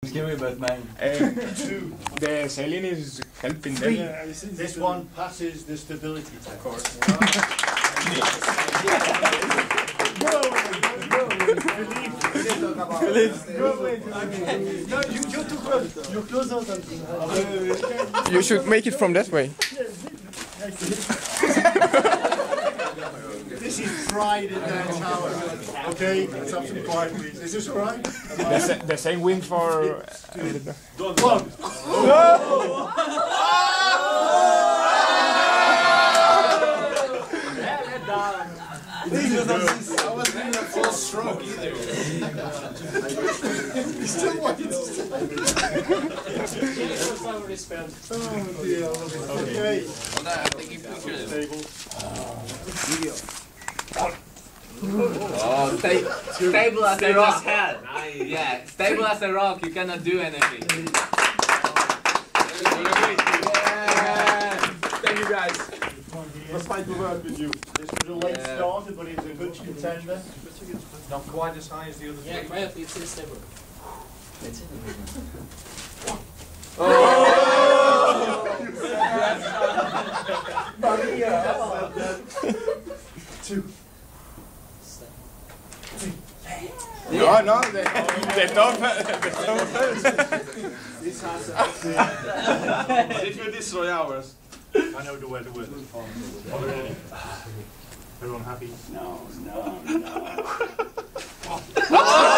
Give me about 9. 2. The alien is helping 3. them. This one passes the stability test. Of course. No, you're too close. You're closer than You should make it from that way. This is pride in their tower. Okay, let's have some pride, please. Is this alright? The same win for. 1. I wasn't in a full stroke either. Still white. Oh dear. Okay. Hold on, I'm taking pictures. Table. Oh, stable as a rock. Yeah, stable as a rock. You cannot do anything. Thank you guys. Let's fight to work with you. This was a late starter, but he's a good contender. Not quite as high as the other. Yeah, great. It's still stable. Two. No, the top first. It will destroy ours. I know the way to win. Everyone happy? No.